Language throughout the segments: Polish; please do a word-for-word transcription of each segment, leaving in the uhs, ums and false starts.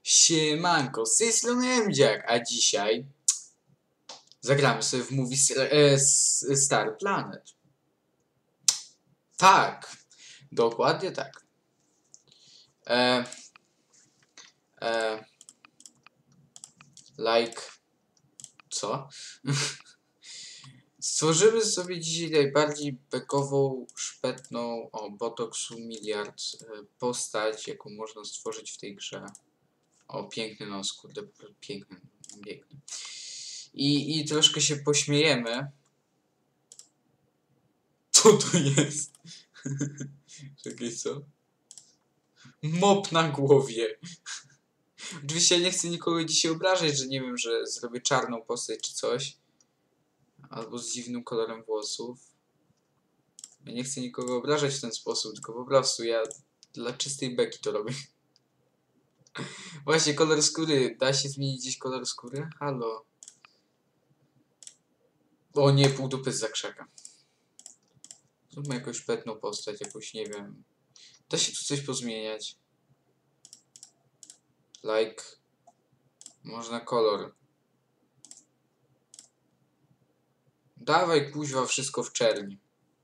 Siemanko, z tej strony Emdziak, a dzisiaj zagramy sobie w Movie e, Star Planet. Tak, dokładnie tak. E, e, like, co? Stworzymy sobie dzisiaj najbardziej bekową, szpetną, o, botoksu miliard e, postać, jaką można stworzyć w tej grze. O, piękny nos, kurde, piękny, piękny. I, i troszkę się pośmiejemy. Co to jest? Czekaj, co? Mop na głowie. Oczywiście ja nie chcę nikogo dzisiaj obrażać, że nie wiem, że zrobię czarną postać czy coś. Albo z dziwnym kolorem włosów. Ja nie chcę nikogo obrażać w ten sposób, tylko po prostu ja dla czystej beki to robię. Właśnie, kolor skóry. Da się zmienić gdzieś kolor skóry? Halo. O nie, pół dupy z zakrzaka. Zróbmy jakąś petną postać, jakąś, nie wiem. Da się tu coś pozmieniać. Like. Można kolor. Dawaj, kuźwa, wszystko w czerni.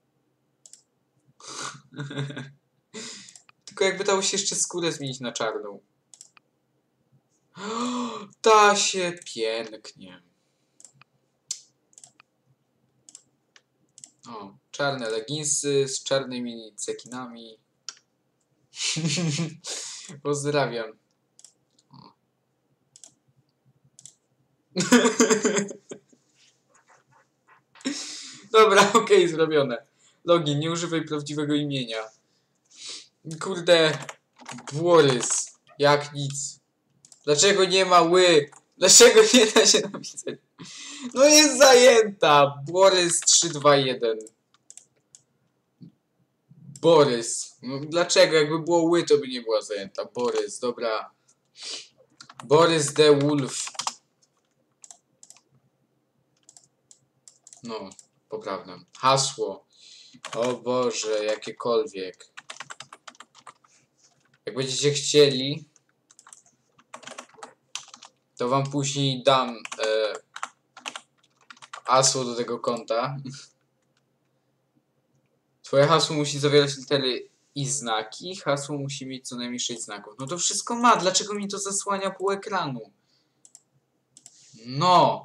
Tylko jakby dało się jeszcze skórę zmienić na czarną. Da się pięknie. O, czarne leginsy z czarnymi cekinami. Pozdrawiam. O. Dobra, okej, okay, zrobione. Login, nie używaj prawdziwego imienia. Kurde, Borys, jak nic. Dlaczego nie ma ły? Dlaczego nie da się napisać? No jest zajęta. Borys trzy dwa jeden. Borys. No dlaczego? Jakby było ły, to by nie była zajęta. Borys, dobra. Borys the Wolf. No, poprawne. Hasło. O Boże, jakiekolwiek. Jak będziecie chcieli, to wam później dam e, hasło do tego konta. Twoje hasło musi zawierać litery i znaki. Hasło musi mieć co najmniej sześć znaków. No to wszystko ma. Dlaczego mi to zasłania pół ekranu? No.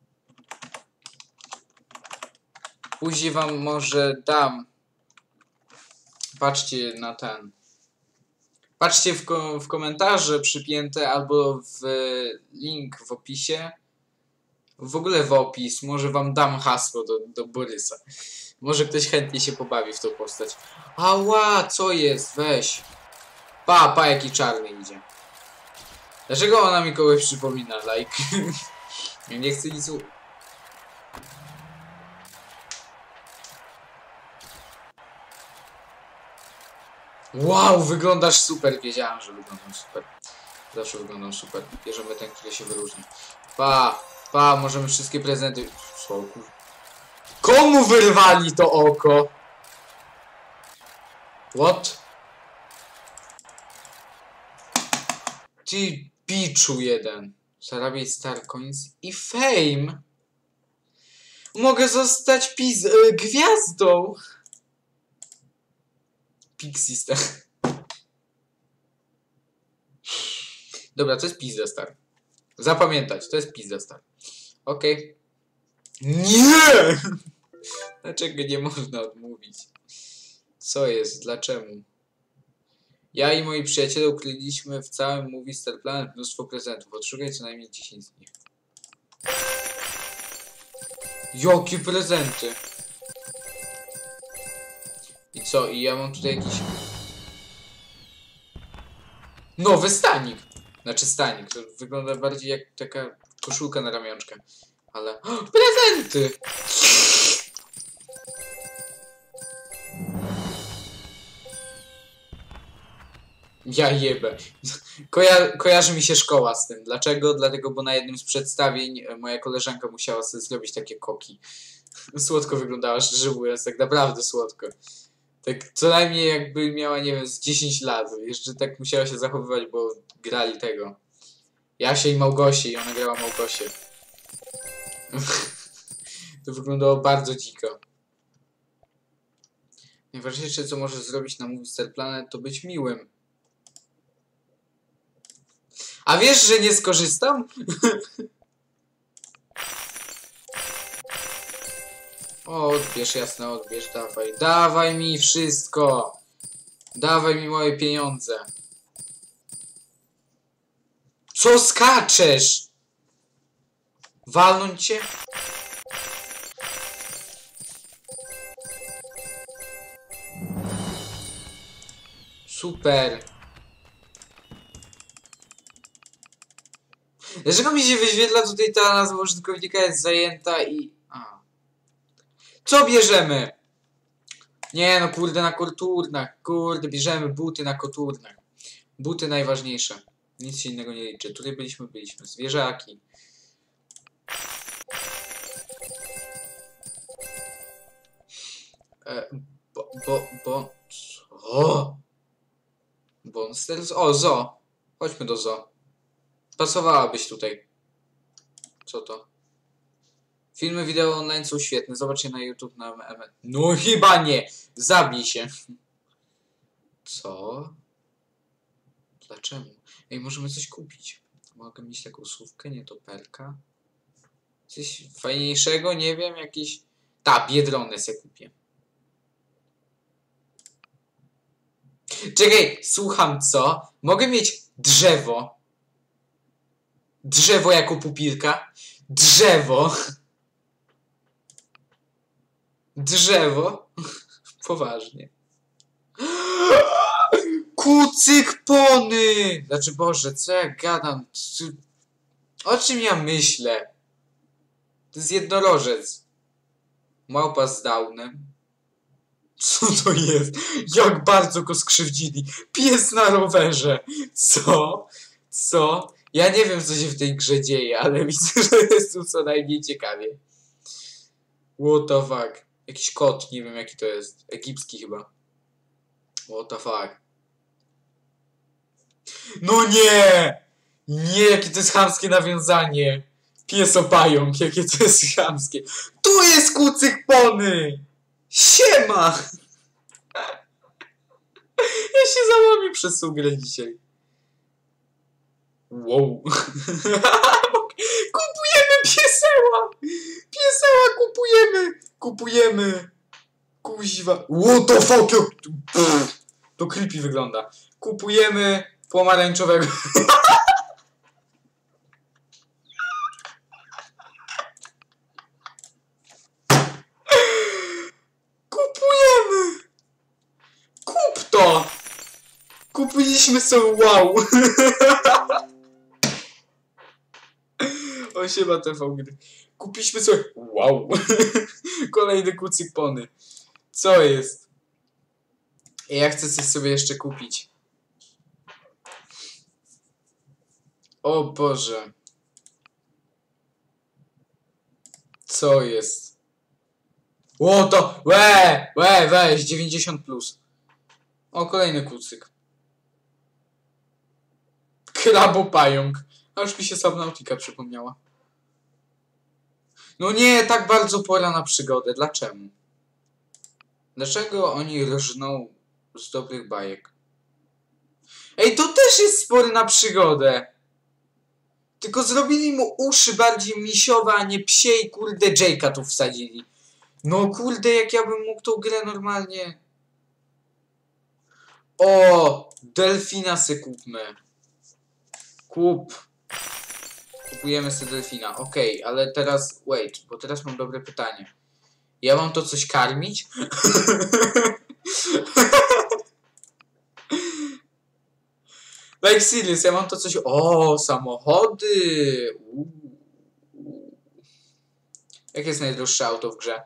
Później wam może dam. Patrzcie na ten. Patrzcie w, ko w komentarze przypięte albo w link w opisie. W ogóle w opis. Może wam dam hasło do, do Borysa. Może ktoś chętnie się pobawi w tą postać. Ała, co jest? Weź. Pa, pa, jaki czarny idzie. Dlaczego ona mi kogoś przypomina? Like. Nie chcę nic u... Wow, wyglądasz super. Wiedziałem, że wyglądam super. Zawsze wyglądam super. Bierzemy ten, który się wyróżni. Pa, pa, możemy wszystkie prezenty... Co, kur... Komu wyrwali to oko? What? Ty biczu jeden. Zarabiaj Star Coins i Fame. Mogę zostać piz... Y, gwiazdą. Pixie Star. Dobra, to jest Pizza Star. Zapamiętać, to jest Pizza Star. Okej. Okay. Nie! Dlaczego nie można odmówić? Co jest? Dlaczego? Ja i moi przyjaciele ukryliśmy w całym Movie Star Planet mnóstwo prezentów. Odszukaj co najmniej dziesięć z nich. Jakie prezenty? I co? I ja mam tutaj jakiś... Nowy stanik! Znaczy stanik. To wygląda bardziej jak taka koszulka na ramionczkę. Ale... O, prezenty! Ja jebę. Koja kojarzy mi się szkoła z tym. Dlaczego? Dlatego, bo na jednym z przedstawień moja koleżanka musiała sobie zrobić takie koki. Słodko wyglądała, szczerze mówiąc, tak naprawdę słodko. Tak co najmniej jakby miała, nie wiem, z dziesięć lat. Jeszcze tak musiała się zachowywać, bo grali tego. Jasia i Małgosie i ona grała Małgosię. To wyglądało bardzo dziko. Najważniejsze, co możesz zrobić na Movie Star Planet, to być miłym. A wiesz, że nie skorzystam? O, odbierz, jasne, odbierz, dawaj. Dawaj mi wszystko. Dawaj mi moje pieniądze. Co skaczesz? Walnąć cię? Super. Dlaczego mi się wyświetla tutaj ta nazwa użytkownika jest zajęta i... A. Co bierzemy? Nie no kurde, na kulturnach. Kurde, bierzemy buty na kulturnach. Buty najważniejsze. Nic się innego nie liczy. Tutaj byliśmy, byliśmy. Zwierzaki. E, bo, bo, bo... Co? Monsters? O, zo. Chodźmy do zo. Pasowałabyś tutaj. Co to? Filmy wideo online są świetne. Zobacz je na YouTube na M M. No chyba nie. Zabij się. Co? Dlaczego? Ej, możemy coś kupić. Mogę mieć taką słówkę, nie to perka. Coś fajniejszego, nie wiem, jakiś... Ta, biedronę se kupię. Czekaj, słucham, co? Mogę mieć drzewo. Drzewo jako pupilka. Drzewo. Drzewo. Poważnie. Kucyk pony! Znaczy, Boże, co ja gadam? O czym ja myślę? To jest jednorożec. Małpa z Downem. Co to jest? Jak bardzo go skrzywdzili. Pies na rowerze. Co? Co? Ja nie wiem, co się w tej grze dzieje, ale widzę, że jest tu co najmniej ciekawie. What the fuck? Jakiś kot, nie wiem jaki to jest. Egipski chyba. What the fuck? No nie! Nie, jakie to jest chamskie nawiązanie. Piesopająk, jakie to jest chamskie. Tu jest kucyk pony! Siema! Ja się załamię przez tą grę dzisiaj. Wow. Kupujemy pieseła! Pieseła kupujemy! Kupujemy! Kuźwa. What the fuck? To creepy wygląda. Kupujemy pomarańczowego. Kupujemy! Kup to! Kupiliśmy sobie wow! O siema T V gry. Kupiliśmy sobie wow! Kolejny kucyk pony. Co jest? Ja chcę coś sobie jeszcze kupić. O Boże. Co jest? O to! Łe! Łe! Weź! dziewięćdziesiąt plus. O, kolejny kucyk. Krabopająk. Aż mi się Subnautica przypomniała. No nie, tak bardzo pora na przygodę. Dlaczego? Dlaczego oni rżną z dobrych bajek? Ej, to też jest spory na przygodę. Tylko zrobili mu uszy bardziej misiowe, a nie psie i kurde Jake'a tu wsadzili. No kurde, jak ja bym mógł tą grę normalnie... O, delfina se kupmy. Kup. Kupujemy sobie delfina. Okej, okay, ale teraz... Wait, bo teraz mam dobre pytanie. Ja mam to coś karmić? Like serious, ja mam to coś... O, samochody! Uuu. Jakie jest najdroższe auto w grze?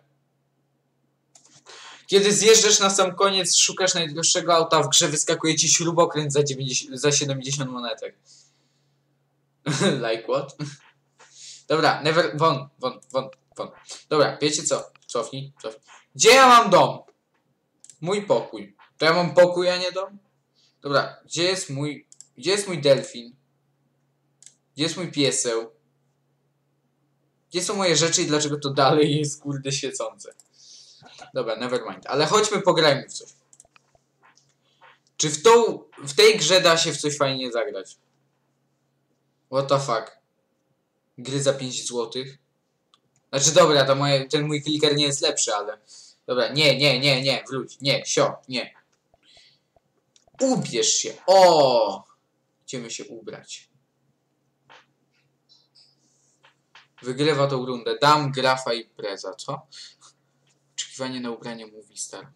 Kiedy zjeżdżasz na sam koniec, szukasz najdroższego auta w grze, wyskakuje ci śrubokręt za, dziewięćdziesiąt, za siedemdziesiąt monetek. Like what? Dobra, never... Won, won, won, won. Dobra, wiecie co? Cofnij, cofnij. Gdzie ja mam dom? Mój pokój. To ja mam pokój, a nie dom? Dobra, gdzie jest mój... Gdzie jest mój delfin? Gdzie jest mój pieseł? Gdzie są moje rzeczy i dlaczego to dalej jest kurde świecące? Dobra, nevermind. Ale chodźmy pograjmy w coś. Czy w, tą, w tej grze da się w coś fajnie zagrać? What the fuck? Gry za pięć złotych? Znaczy dobra, to moje, ten mój kliker nie jest lepszy, ale... Dobra, nie, nie, nie, nie, wróć, nie, sio, nie. Ubierz się, o! Chcemy się ubrać. Wygrywa tą rundę. Dam, grafa i preza, co? Oczekiwanie na ubranie mówi star.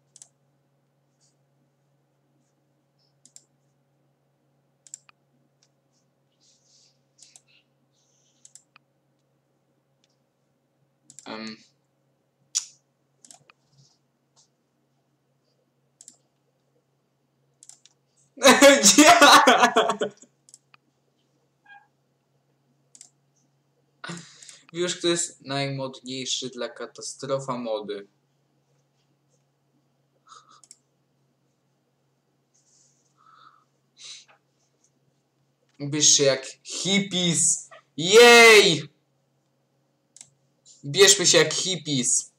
Um. Wiesz, kto jest najmodniejszy dla katastrofa mody? Ubierz się jak hippies. Jej! Bierzmy się jak hippies.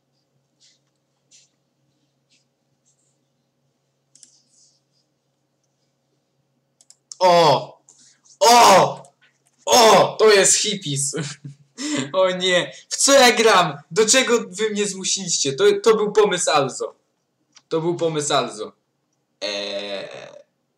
O! O! O! To jest hippies. O nie. W co ja gram? Do czego wy mnie zmusiliście? To, to był pomysł Alzo. To był pomysł Alzo. Eee...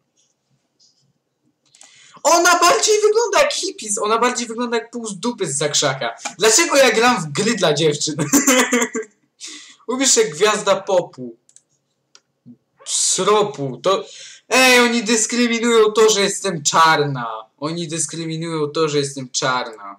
Ona bardziej wygląda jak hippies. Ona bardziej wygląda jak pół z dupy z zakrzaka. Dlaczego ja gram w gry dla dziewczyn? Ubierz się gwiazda popu. Sropu. To... Ej, oni dyskryminują to, że jestem czarna. Oni dyskryminują to, że jestem czarna.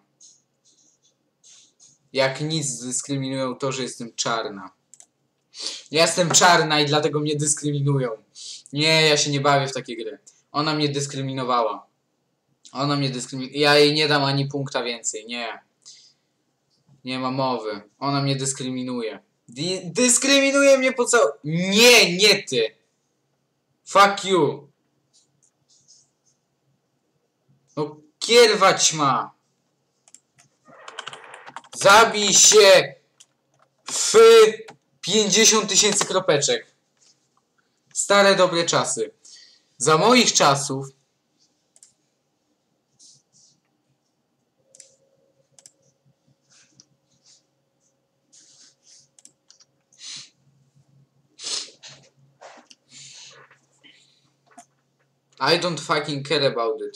Jak nic dyskryminują to, że jestem czarna. Ja jestem czarna i dlatego mnie dyskryminują. Nie, ja się nie bawię w takie gry. Ona mnie dyskryminowała. Ona mnie dyskryminuje. Ja jej nie dam ani punkta więcej. Nie. Nie ma mowy. Ona mnie dyskryminuje. Di dyskryminuje mnie po co... Nie, nie ty. Fuck you. No kierwa ćma. Zabij się w pięćdziesiąt tysięcy kropeczek. Stare dobre czasy. Za moich czasów I don't fucking care about it.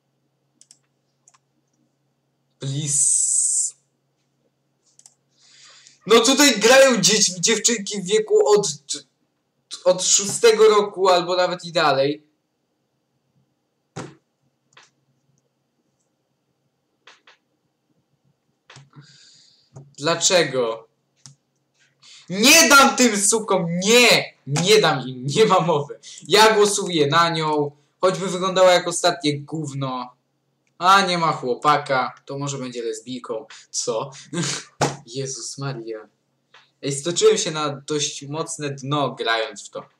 Please. No tutaj grają dzieci, dziewczynki w wieku od, od szóstego roku albo nawet i dalej. Dlaczego? Nie dam tym sukom, nie! Nie dam im, nie ma mowy. Ja głosuję na nią, choćby wyglądała jak ostatnie gówno. A nie ma chłopaka, to może będzie lesbijką. Co? Jezus Maria. Ej, stoczyłem się na dość mocne dno grając w to.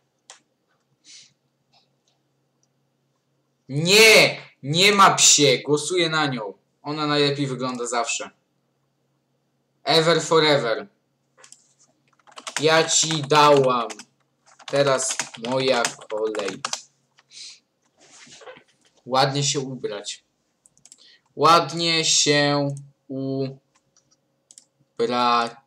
Nie! Nie ma psie, głosuję na nią. Ona najlepiej wygląda zawsze. Ever forever. Ja ci dałam. Teraz moja kolej. Ładnie się ubrać. Ładnie się ubrać.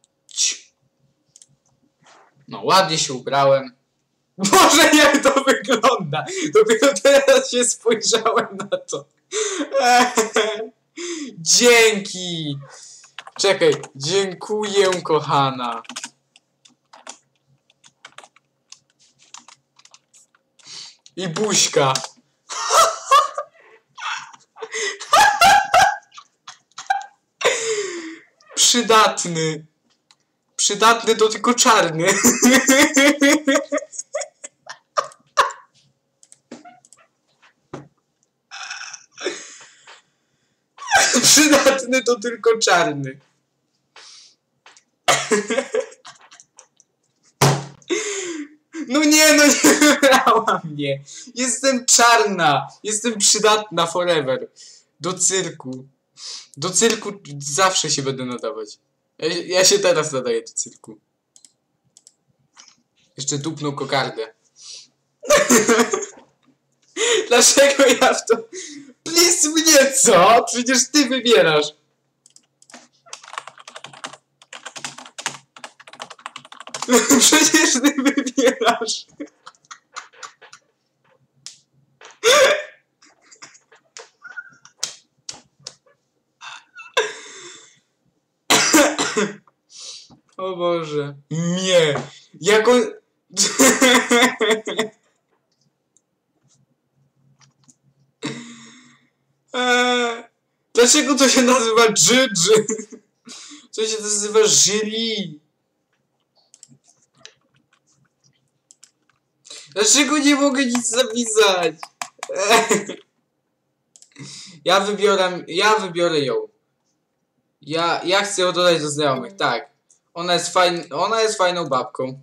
No, ładnie się ubrałem. Boże, jak to wygląda! Dopiero teraz się spojrzałem na to. Dzięki! Czekaj, dziękuję, kochana. I buźka. Przydatny. Przydatny to tylko czarny. Przydatny to tylko czarny. No nie, no nie wybrała mnie. Jestem czarna. Jestem przydatna forever. Do cyrku. Do cyrku zawsze się będę nadawać. Ja, ja się teraz nadaję do cyrku. Jeszcze dupnął kokardę. Dlaczego ja w to... Please mnie co? Przecież ty wybierasz. Przecież ty wybierasz. O Boże. Nie. Jak on... eee, dlaczego to się nazywa Dżydży? To się nazywa Żyli. Dlaczego nie mogę nic zapisać? Eee. Ja wybiorę... Ja wybiorę ją. Ja, ja chcę ją dodać do znajomych, tak. Ona jest fajn, ona jest fajną babką.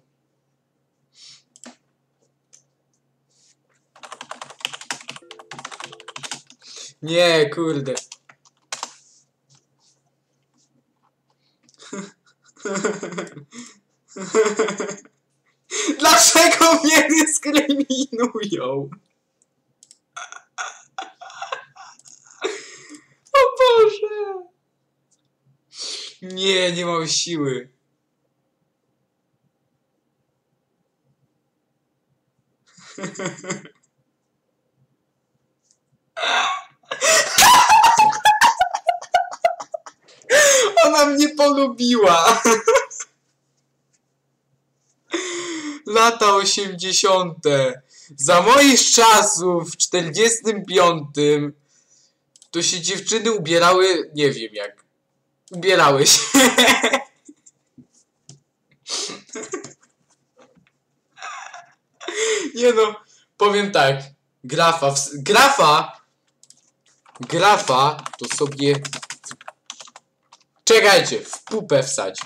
Nie, kurde. Dlaczego mnie dyskryminują? O Boże. Nie, nie mam siły. Ona mnie polubiła. Lata osiemdziesiąte. Za moich czasów w czterdziestym piątym to się dziewczyny ubierały, nie wiem jak. Ubierały się. Nie no, powiem tak. Grafa, w, grafa, grafa to sobie... Czekajcie, w pupę wsadź.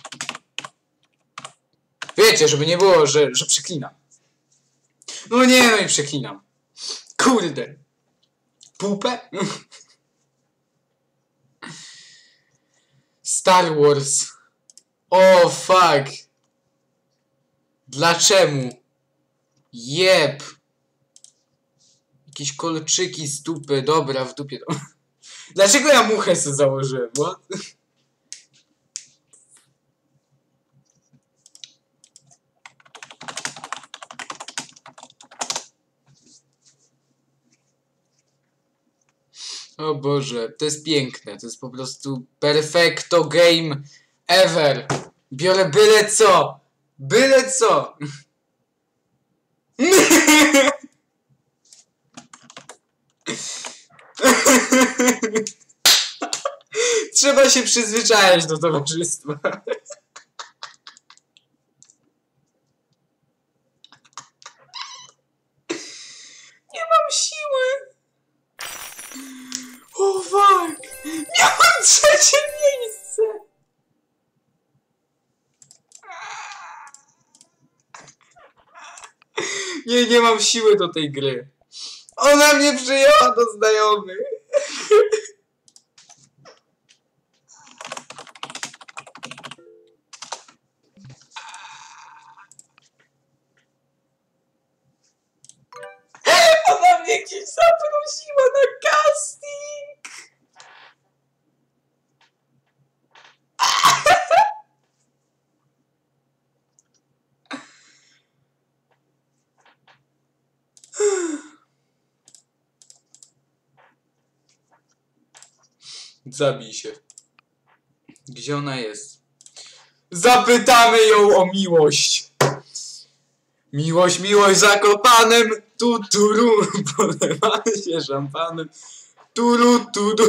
Wiecie, żeby nie było, że, że przeklinam. No nie, no i przeklinam. Kurde. Pupę? Star Wars. O, fuck. Dlaczemu? Jeb. Jakieś kolczyki z dupy. Dobra, w dupie. Dlaczego ja muchę sobie założyłem? What? O Boże, to jest piękne. To jest po prostu perfecto game ever. Biorę byle co. Byle co. Trzeba się przyzwyczaić do towarzystwa. Nie mam siły. O fuck. Miałem trzecie miejsce. Nie, nie mam siły do tej gry. Ona mnie przyjęła do znajomych. Ona mnie gdzieś zaprosiła na casting. Zabij się. Gdzie ona jest? Zapytamy ją o miłość. Miłość, miłość zakopanem. Tu, turu, polewamy się szampanem. Turu, turu.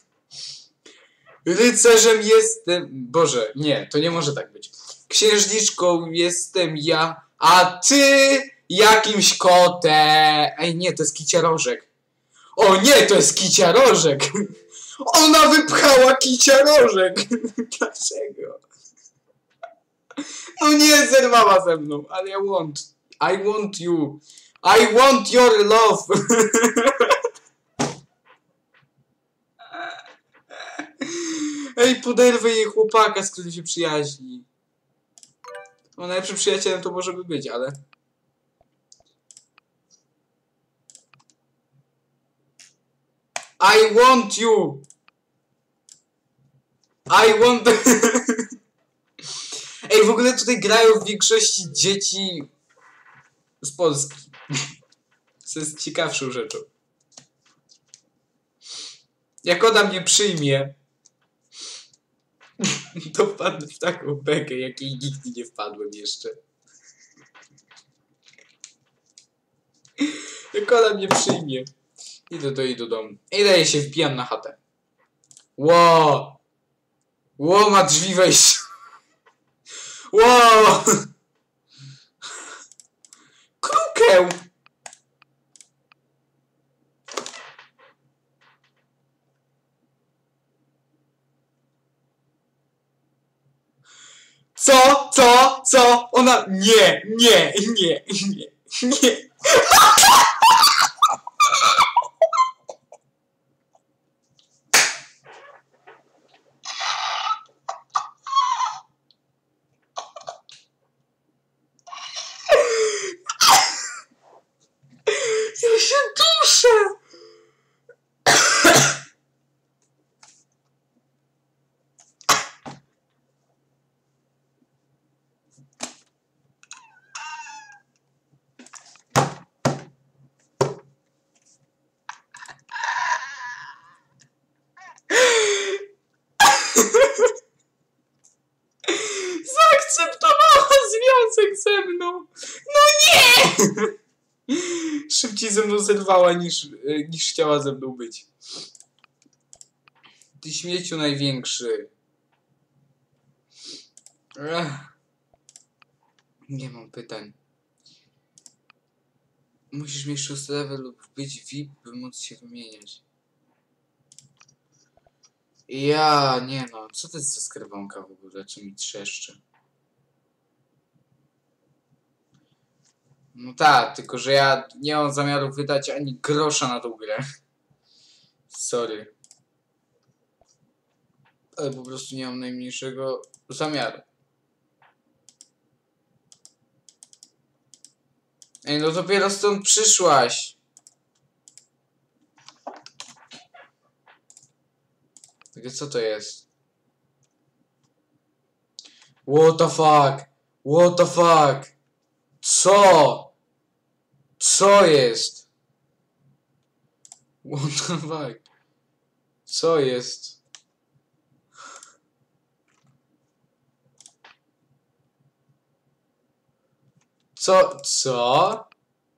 Rycerzem jestem... Boże, nie, to nie może tak być. Księżniczką jestem ja, a ty jakimś kotem. Ej, nie, to jest kiciarożek. O nie, to jest kiciarożek. Ona wypchała kiciarożek. Dlaczego? No nie, zerwała ze mną, ale ja want. I want you. I want your love. Ej, poderwę jej chłopaka, z którym się przyjaźni. No najlepszym przyjacielem to może by być, ale... I want you! I want... Ej, w ogóle tutaj grają w większości dzieci z Polski. Co jest ciekawszą rzeczą. Jak ona mnie przyjmie, to wpadnę w taką bekę, jakiej nigdy nie wpadłem jeszcze. Jak ona mnie przyjmie. Idę do jej do domu. I daję się, wbijam na chatę. Ło! Ło, ma drzwi wejść. Ło! Krukę! Co? Co? Co? Ona... Nie! Nie! Nie! Nie! Nie! Ja się duszę! Zaakceptowała związek ze mną! No nie! Szybciej ze mną zerwała niż, niż chciała ze mną być. Ty śmieciu największy. Ech. Nie mam pytań. Musisz mieć szósty level lub być V I P, by móc się wymieniać. Ja, nie no. Co to jest za skarbonka w ogóle? Czy mi trzeszczy? No tak, tylko że ja nie mam zamiaru wydać ani grosza na tą grę. Sorry. Ale po prostu nie mam najmniejszego zamiaru. Ej, no dopiero stąd przyszłaś. Takie co to jest? What the fuck? What the fuck? Co? Co jest? What the fuck? Co jest? Co? Co?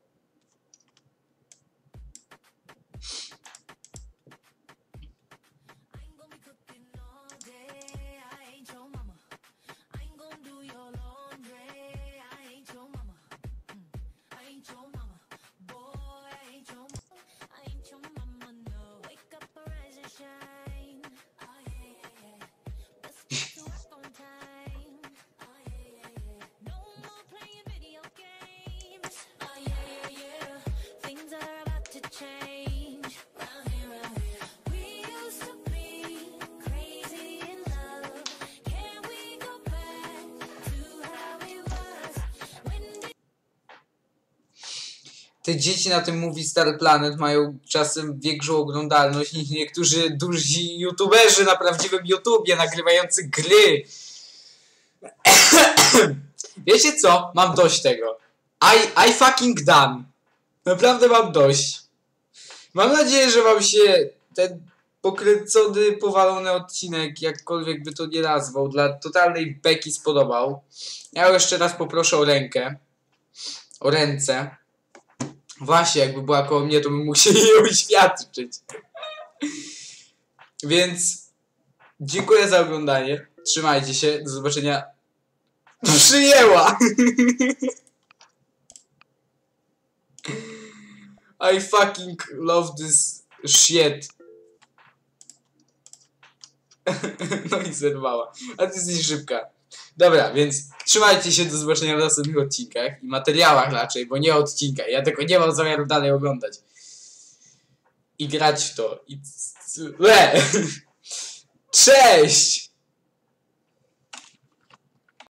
Te dzieci na tym Movie Star Planet mają czasem większą oglądalność niż niektórzy duzi youtuberzy na prawdziwym YouTubie nagrywający gry. Wiecie co? Mam dość tego. I, I fucking done. Naprawdę mam dość. Mam nadzieję, że wam się ten pokręcony, powalony odcinek, jakkolwiek by to nie nazwał, dla totalnej beki spodobał. Ja jeszcze raz poproszę o rękę. O ręce. Właśnie, jakby była koło mnie, to bym mógł się jej uświadczyć. Więc dziękuję za oglądanie. Trzymajcie się. Do zobaczenia. Przyjęła! I fucking love this shit. No i zerwała. A ty jesteś szybka. Dobra, więc trzymajcie się, do zobaczenia w następnych odcinkach i materiałach raczej, bo nie odcinkach. Ja tego nie mam zamiaru dalej oglądać. I grać w to. I... Le. Cześć!